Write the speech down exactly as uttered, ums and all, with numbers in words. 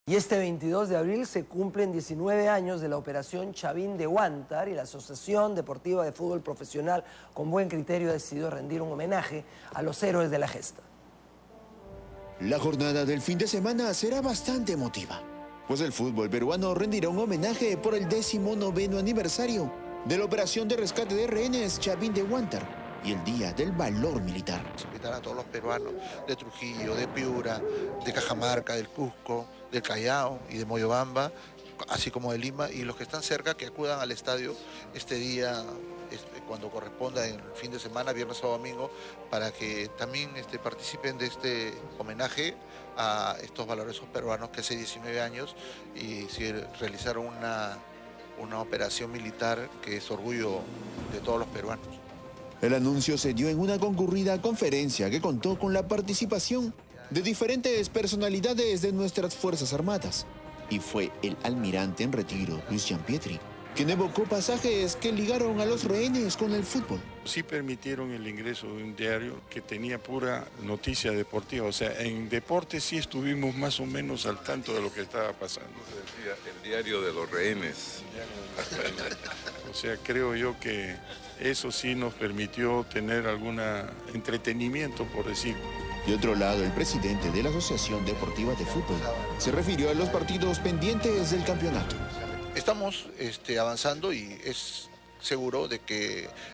Y este veintidós de abril se cumplen diecinueve años de la operación Chavín de Huántar y la Asociación Deportiva de Fútbol Profesional, con buen criterio, ha decidido rendir un homenaje a los héroes de la gesta. La jornada del fin de semana será bastante emotiva, pues el fútbol peruano rendirá un homenaje por el décimo noveno aniversario de la operación de rescate de rehenes Chavín de Huántar y el Día del Valor Militar. Invitar a todos los peruanos de Trujillo, de Piura, de Cajamarca, del Cusco, del Callao y de Moyobamba, así como de Lima, y los que están cerca que acudan al estadio este día, este, cuando corresponda, en el fin de semana, viernes o domingo, para que también este, participen de este homenaje a estos valorosos peruanos que hace diecinueve años y sí, realizaron una, una operación militar que es orgullo de todos los peruanos. El anuncio se dio en una concurrida conferencia que contó con la participación de diferentes personalidades de nuestras Fuerzas Armadas. Y fue el almirante en retiro, Luis Gianpietri, quien evocó pasajes que ligaron a los rehenes con el fútbol. Sí permitieron el ingreso de un diario que tenía pura noticia deportiva. O sea, en deporte sí estuvimos más o menos al tanto de lo que estaba pasando. El diario de los rehenes. O sea, creo yo que eso sí nos permitió tener algún entretenimiento, por decir. De otro lado, el presidente de la Asociación Deportiva de Fútbol se refirió a los partidos pendientes del campeonato. Estamos este, avanzando y es seguro de que